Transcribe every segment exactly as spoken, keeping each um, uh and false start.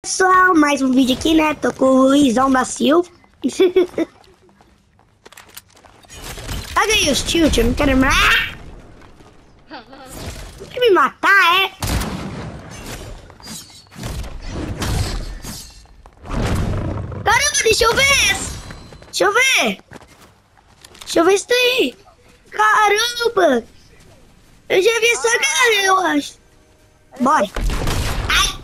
Pessoal, mais um vídeo aqui, né? Tô com o Luizão da Silva. Cadê aí os tilt? Eu não quero mais. Quer me matar, é? Caramba, deixa eu ver. Deixa eu ver. Deixa eu ver isso daí. Caramba. Eu já vi essa galera, eu acho. Bora. Ai.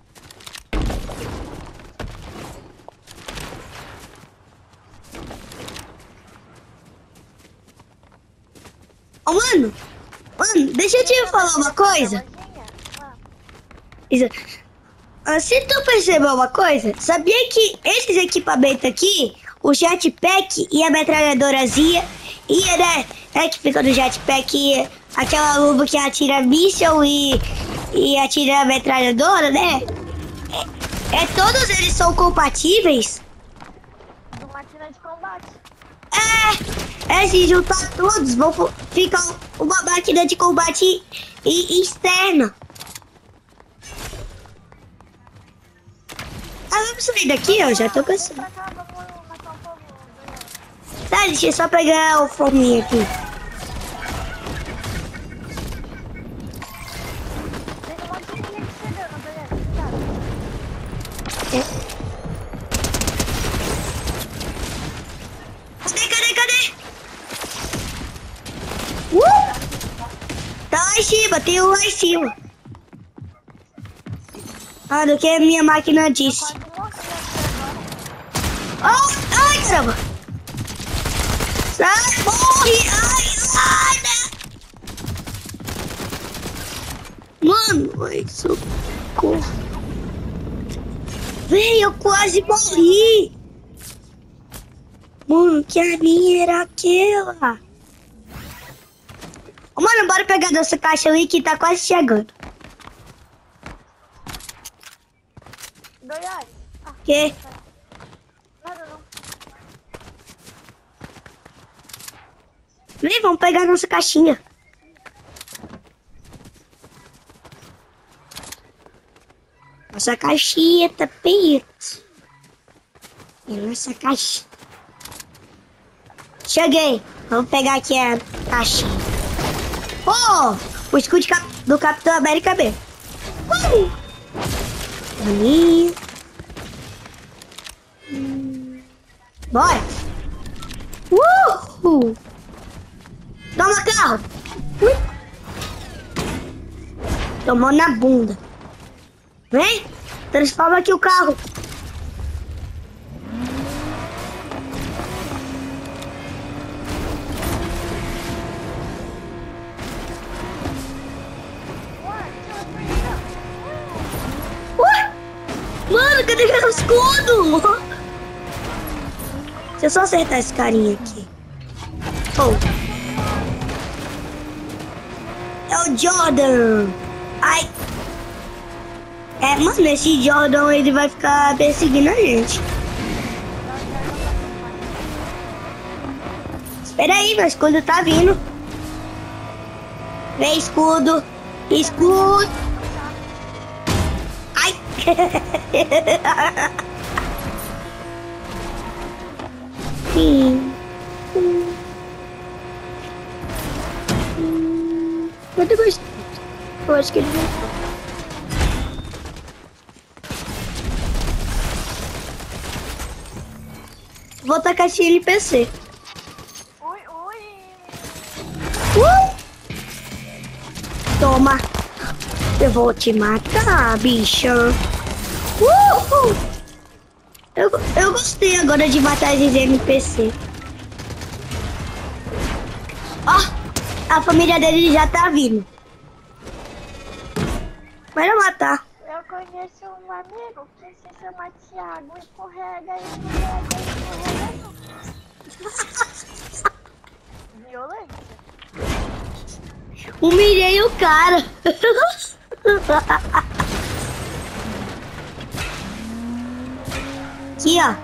Ô, mano. Mano, deixa eu te falar uma coisa. Isso. Ah, se tu percebeu uma coisa, sabia que esses equipamentos aqui, o jetpack e a metralhadorazinha, e né, é que fica no jetpack aquela luva que atira míssil e, e atira a metralhadora, né? É, é, todos eles são compatíveis? Do máquina de combate. É, é, se juntar todos, vão ficar uma máquina de combate e, externa. Ah, vamos sair daqui, ó, já tô cansado. Tá, deixa eu só pegar o fominho aqui. Cadê, cadê, cadê? Uh! Tá lá em cima, tem um lá em cima. Ah, do que a minha máquina disse. Oh, ai, caramba! Sai, morre! Ai, ai, né? Mano, ai, socorro. Véi, eu quase morri! Mano, que arminha era aquela? Ô, mano, bora pegar nossa caixa ali que tá quase chegando. Goiás. Ah, Que? nada não. Vem, vamos pegar nossa caixinha. Nossa caixinha, tapete. E nossa caixa. Cheguei. Vamos pegar aqui a caixinha. Oh! O escudo cap do Capitão América B. Uh! Ali. Hum. Bora! Uhul! Toma, carro! Ui. Tomou na bunda. Vem! Transforma aqui o carro. Ué? Mano, cadê o escudo? Deixa eu só acertar esse carinha aqui. Oh. É o Jordan. Ai. É, mano, esse Jordan, ele vai ficar perseguindo a gente. Espera aí, meu escudo tá vindo. Vem, escudo. Escudo. Ai. Sim. Mas eu gosto. Eu acho que ele vai. Vou tacar esse N P C. Ui, ui. Uh! Toma. Eu vou te matar, bicha. Uh! Eu, eu gostei agora de matar esses N P C. Ó, oh, a família dele já tá vindo. Vai lá matar. Eu conheço um amigo que se chama Thiago, escorrega, escorrega, escorrega. Violência. Humilhei o cara. Aqui, ó.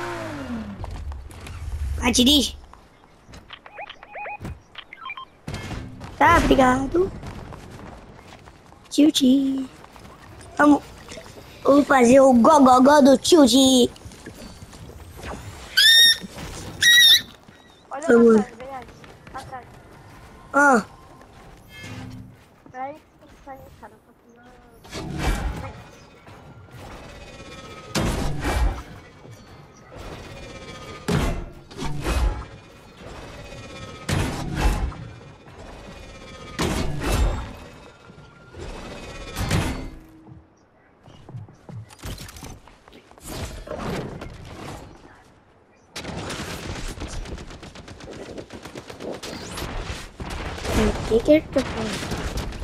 Vai, dirige. Tá, obrigado. Tio, tio. Vamos. Vou fazer o gogogó do tio de... Olha Vamos. lá atrás, vem aí. Atrás. Ah, Peraí, tem que sair, cara. Eu tô precisando... o que que ele tá falando?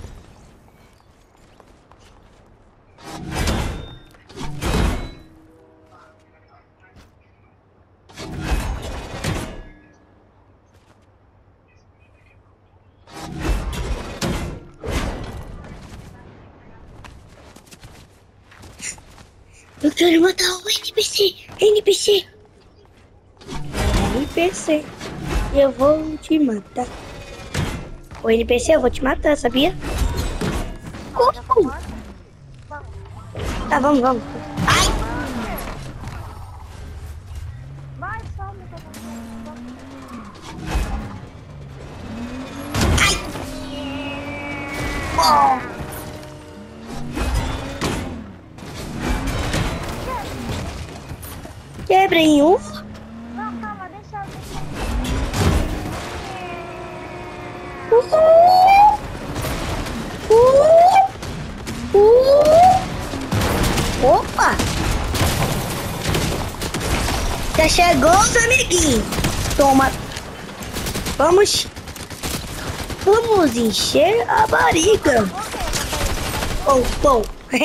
Eu quero matar o N P C, N P C. N P C, eu vou te matar. O N P C, eu vou te matar, sabia? Como? Tá, vamos, vamos. Ai! Vai, sobe, Oh. Quebrei um. Não, calma, deixa eu... Uh, uh, uh. Opa! Já chegou os amiguinhos. Toma. Vamos. Vamos encher a barriga. Oh, oh.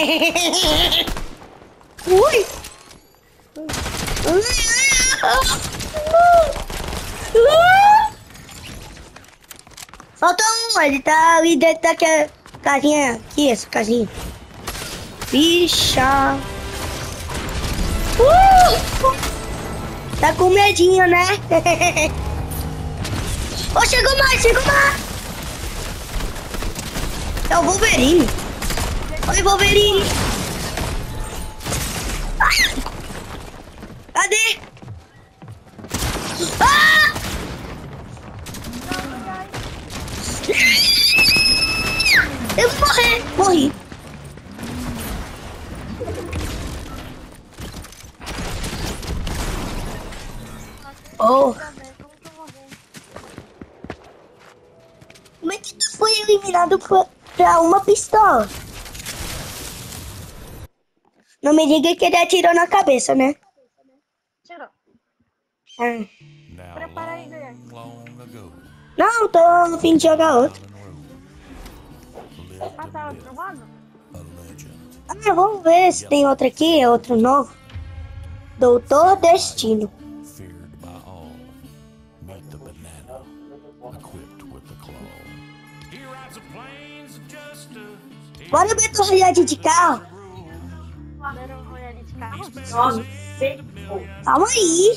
Ui. Falta um, ele tá ali dentro daquela casinha aqui, essa casinha. Bicha. Uh! Tá com medinho, né? Oh, chegou mais, chegou mais. É o Wolverine. Oi, Wolverine. Ai. Cadê? Ah! Eu vou morrer. Morri. Oh. Como é que tu foi eliminado pra, pra uma pistola? Não me diga que ele atirou na cabeça, né? Tirou. Ah. Prepara aí, Guilherme. Não, tô a fim de jogar outro. Passar outro modo? Ah, vamos ver se tem outro aqui, outro novo. Doutor Destino. Bora ver tua realidade de carro. Bora um rolê de carro? Nossa. Calma aí.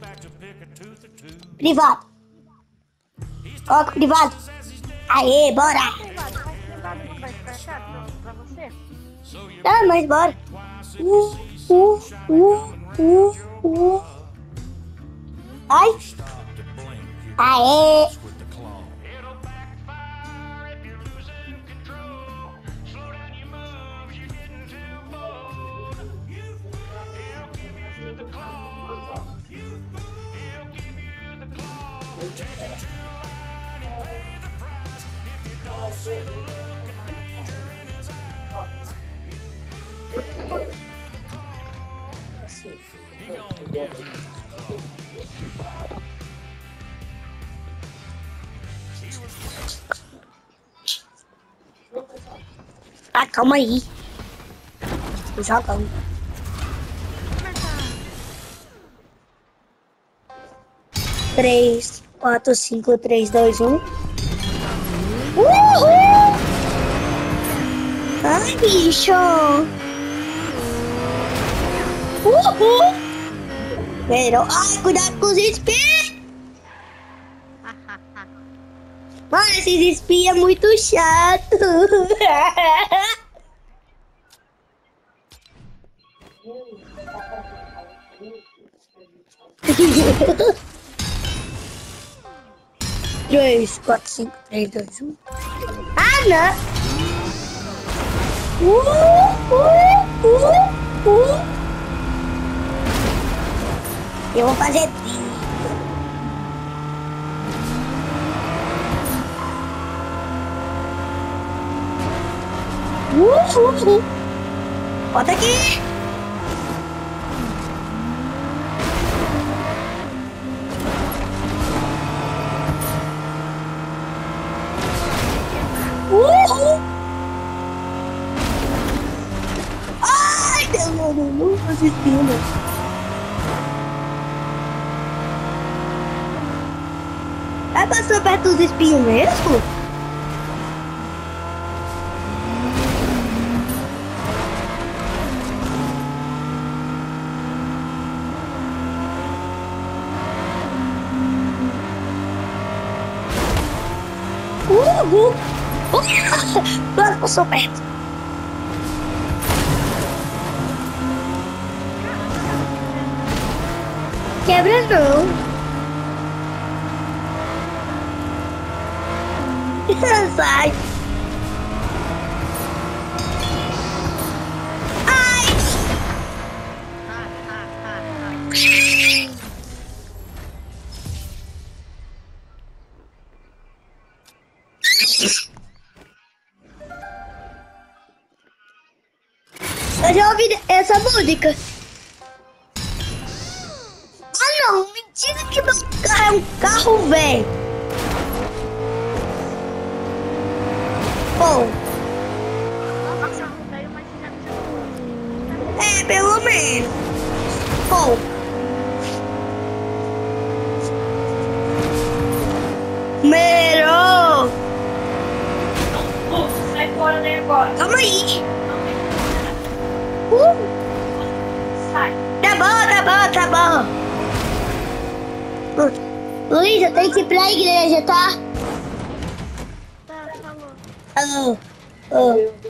Privado. Coloca privado. Aê, bora. Privado, mas privado não vai ficar chato pra, pra você? Tá, mas bora. Uh, uh, uh, uh, uh. Ai. Aê. Ah, calma aí. Tô jogando. Três, quatro, cinco, três, dois, um. Uhul! Ai, bicho! Uhul! Pero, ai, cuidado com os espias! Mano, esses espias é muito chato. Três, quatro, cinco, três, dois, um. Ah, não! Uh, uh, uh, uh. Eu vou fazer vídeo. Uh, uh, uh. Bota aqui! Uh! Ai, não, não, não, não faz espinho. Vai passar perto dos espinhos mesmo? Uhul! Quase passou perto. Quebra não. Sai. Ai! Eu já ouvi essa música. Ah não, mentira que meu carro é um carro velho. Bom. É, pelo menos. Bom. Melhor. Sai fora daí agora. Calma aí. Uh. Sai. Tá bom, tá bom, tá bom. Uh. Luiz, eu tenho que ir pra igreja, tá? Tá, falou. Oh, oh.